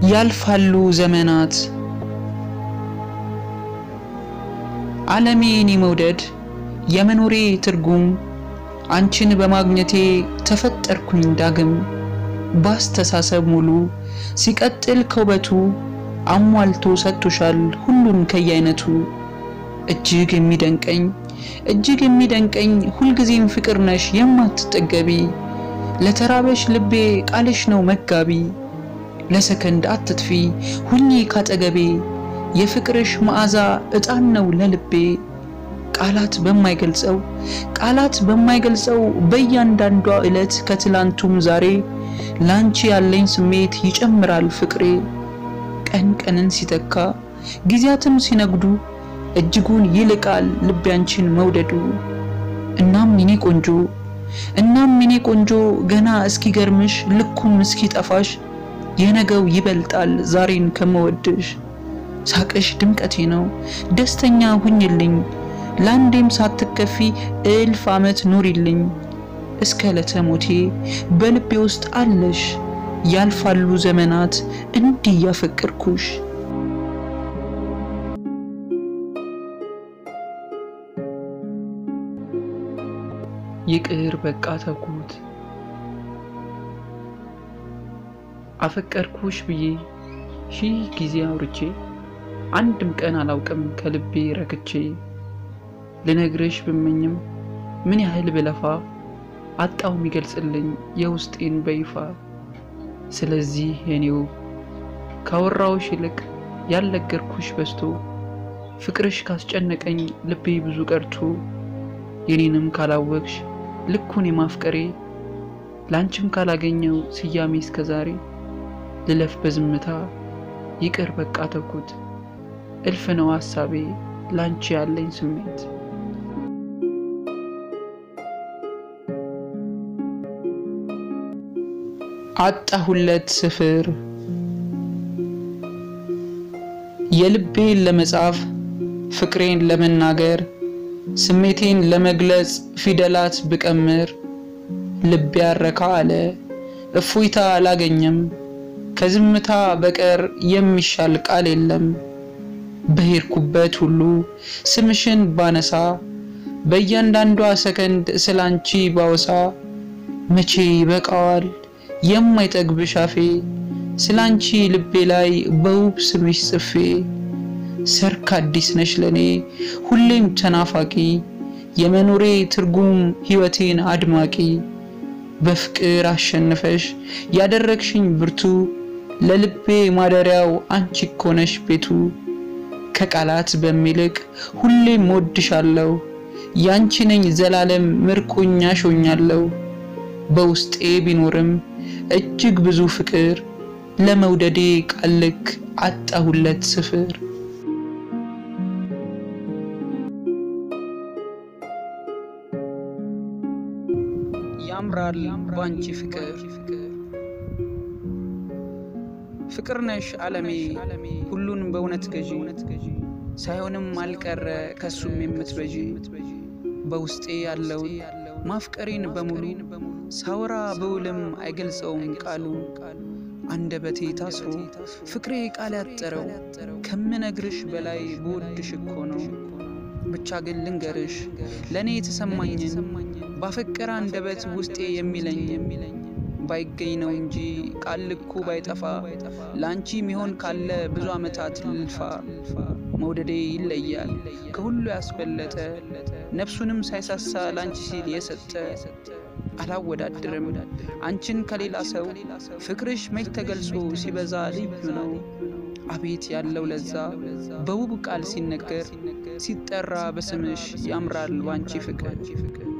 ያልፋሉ ዘመናት ዓለሜ እኔ መውደድ የመኖሬ ትርጉም አንቺን በማግኘቴ ተፈጠርኩኝ ዳግም ባስተሳሰብ ሙሉ ሲቀጥል ከውበቱ አሟልቶ ሰጥቶሻል ሁሉን ከየአይነቱ እጅግ የሚደንቀኝ ሁልጊዜም ፍቅር ነሽ የማትጠገቢ ለተራበሽ ልቤ ቃልሽ ነው መጋቢ ለሰከንድ አትጥፊ ሁኚ ካጠገቤ የፍቅርሽ መዓዛ እጣን ነው ለልቤ ቃላት በማይገልጸው በእያንዳንዷ ዕለት ከትላንቱም ዛሬ ላንቺ ያለኝ ስሜት ይጨምራል ፍቅሬ ቀንን ሲተካ ጊዜያትም ሲነግዱ እጅጉን ይልቃል ልቤ አንቺን መውደዱ እናም የኔ ቆንጆ ገና እስኪገርምሽ ልኩም እስኪጠፋሽ የነገው ይበልጣል ዛሬን ከመወድሽ ሳቅሽ ድምቀቴ ነው ደስተኛ ሁኝልኝ ላንዴም ሳትከፊ እልፍ ዓመት ኑሪልኝ እስከ ለተሞቴ በልቤ ውስጥ አለሽ ያልፋሉ ዘመናት እንዲህ ያፈቅርኩሽ ይቅር በቃ ተውኩት አፈቀርኩሽ ብዬ ሺህ ጊዜ አውርቼ አንድም ቀን አላውቅም ከልቤ ረክቼ ልነግርሽ ብመኝም ምን ያህል ብለፋ አጣው የሚገልጽልኝ የውስጤን በይፋ ስለዚህ የኔው ካወራውሽ ይልቅ ያልነገርኩሽ በዝቶ ፍቅርሽ ካስጨነቀኝ ልቤ ብዙ ቀርቶ የኔንም ካላወቅሽ ልኩን የማፍቀሬ ላንቺም ካላገኘው ስያሜ እስከዛሬ ልለፍ በዝምታ ይቅር በቃ ተውኩት እልፍ ነው ሐሳቤ ላንቺ ያለኝ ስሜት አጣሁለት ስፍር የልቤን ለመጻፍ ፍቅሬን ለመናገር ስሜቴን ለመግለጽ ፊደላት ብቀምር ልቤ ያረካ አለ እፎይታ አላገኘም ከዝምታ በቀር የሚሻል ቃል የለም በሄድኩበት ሁሉ ስምሽን ባነሳ በእያንዳንዷ ሰከንድ ስላንቺ ባወሳ መቼ ይበቃዋል የማይጠግብሽ አፌ ስላንቺ ልቤ ላይ በውብ ስምሽ ጽፌ ሰርክ አዲስ ነሽ ለኔ ሁሌም ተናፋቂ የመኖሬ ትርጉም ህይወቴን አድማቂ በፍቅር አሸንፈሽ ያደረግሽኝ ብርቱ ለልቤ ማደሪያው አንቺ ኮነሽ ቤቱ ከቃላት በሚልቅ ሁሌም ወድሻለሁ ያንቺ ነኝ ዘላለም ምርኮኛ ሾኛለሁ በውስጤ ቢኖርም እጅግ ብዙ ፍቅር ለመውደዴ ቃልክ አጣሁለት ስፍር ያምራል ባንቺ ፍቅር ነሽ ዓለሜ ሁሉን በእውነት ገዢ ሳይሆንም አልቀረ ከሱም የምትበጂ በውስጤ ያለው ማፍቀሬን በሙሉ ሳወራ በውልም አይገልጸውም ቃሉ አንደበቴ ታስሮ ፍቅሬ ቃል ያጠረው ከምነግርሽ በላይ በወድሽ እኮ ነው ብቻ ግን ልንገርሽ ለኔ የተሰማኝን ባፈቀረ አንደበት ውስጤ የሚለኝ ባይገኝ ነው እንጂ ቃል ልኩ ባይጠፋ ላንቺ ሚሆን ካለ ብዙ ዓመታት ልልፋ መውደዴ ይለያል ከሁሉ ያስበለጠ ነፍሱንም ሳይሳሳ ላንቺ ሲል የሰጠ አላወዳድርም አንቺን ከሌላ ሰው ፍቅርሽ መች ተገልጾ ሲበዛ ልዩ ነው አቤት ያለው ለዛ በውብ ቃል ሲነገር ሲጠራ በስምሽ ያምራል ባንቺ ፍቅር